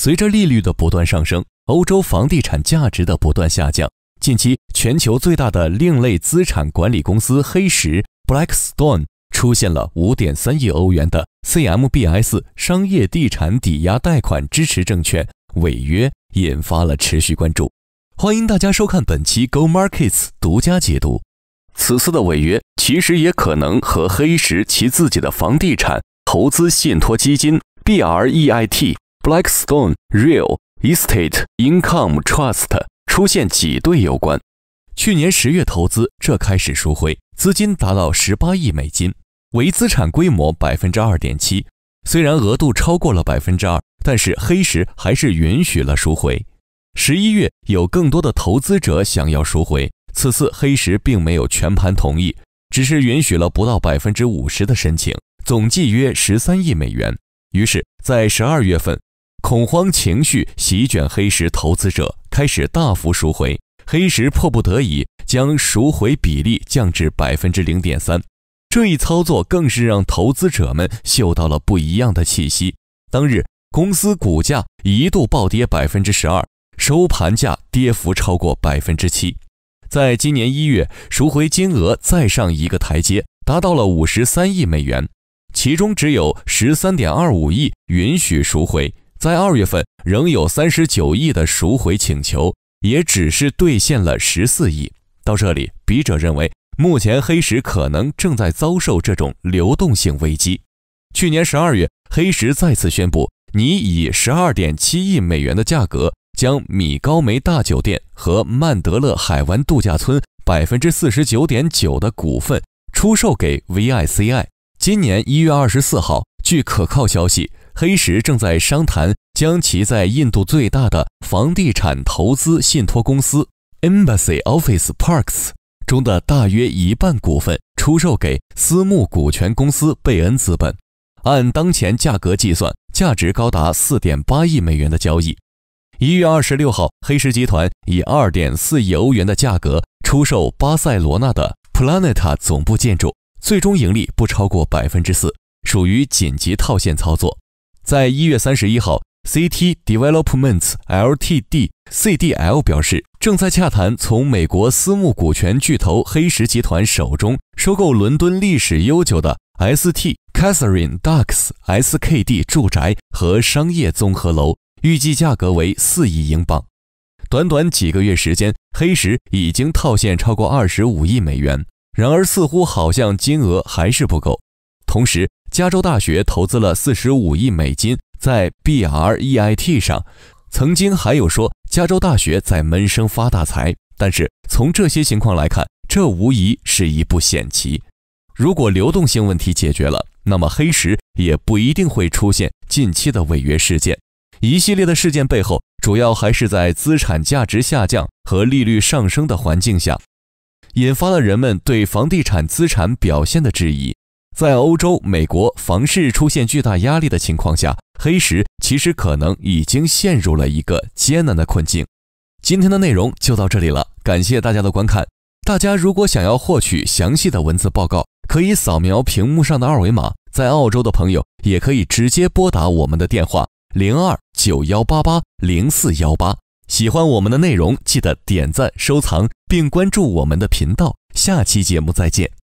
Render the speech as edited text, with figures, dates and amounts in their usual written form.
随着利率的不断上升，欧洲房地产价值的不断下降，近期全球最大的另类资产管理公司黑石 Blackstone 出现了 5.3 亿欧元的 CMBS 商业地产抵押贷款支持证券违约，引发了持续关注。欢迎大家收看本期 Go Markets 独家解读。此次的违约其实也可能和黑石其自己的房地产投资信托基金 BREIT Blackstone Real Estate Income Trust 出现挤兑有关。去年10月投资这开始赎回，资金达到18亿美金，为资产规模 2.7%。虽然额度超过了 2%， 但是黑石还是允许了赎回。11月有更多的投资者想要赎回，此次黑石并没有全盘同意，只是允许了不到 50% 的申请，总计约13亿美元。于是在12月份，恐慌情绪席卷黑石投资者，开始大幅赎回，黑石迫不得已将赎回比例降至 0.3%。 这一操作更是让投资者们嗅到了不一样的气息。当日公司股价一度暴跌 12%， 收盘价跌幅超过 7%。 在今年1月，赎回金额再上一个台阶，达到了53亿美元，其中只有 13.25 亿允许赎回。在2月份仍有39亿的赎回请求，也只是兑现了14亿。到这里，笔者认为目前黑石可能正在遭受这种流动性危机。去年12月，黑石再次宣布拟以 12.7 亿美元的价格将米高梅大酒店和曼德勒海湾度假村 49.9% 的股份出售给 VICI。 今年1月24号，据可靠消息，黑石正在商谈将其在印度最大的房地产投资信托公司 Embassy Office Parks 中的大约1半股份出售给私募股权公司贝恩资本，按当前价格计算，价值高达 4.8 亿美元的交易。1月26号，黑石集团以 2.4 亿欧元的价格出售巴塞罗那的 Planeta 总部建筑，最终盈利不超过 4%， 属于紧急套现操作。在1月31号 ，CT Developments Ltd CDL 表示，正在洽谈从美国私募股权巨头黑石集团手中收购伦敦历史悠久的 ST Catherine Dux SKD 住宅和商业综合楼，预计价格为4亿英镑。短短几个月时间，黑石已经套现超过25亿美元，然而似乎好像金额还是不够。同时，加州大学投资了45亿美金在 BREIT 上，曾经还有说加州大学在闷声发大财，但是从这些情况来看，这无疑是一步险棋。如果流动性问题解决了，那么黑石也不一定会出现近期的违约事件。一系列的事件背后，主要还是在资产价值下降和利率上升的环境下，引发了人们对房地产资产表现的质疑。在欧洲、美国房市出现巨大压力的情况下，黑石其实可能已经陷入了一个艰难的困境。今天的内容就到这里了，感谢大家的观看。大家如果想要获取详细的文字报告，可以扫描屏幕上的二维码，在澳洲的朋友也可以直接拨打我们的电话0291880418。喜欢我们的内容，记得点赞、收藏并关注我们的频道。下期节目再见。